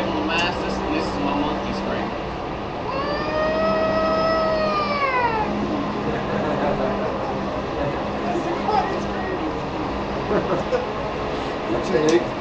from the Masters, and this is my monkey scream. That's it, Nick.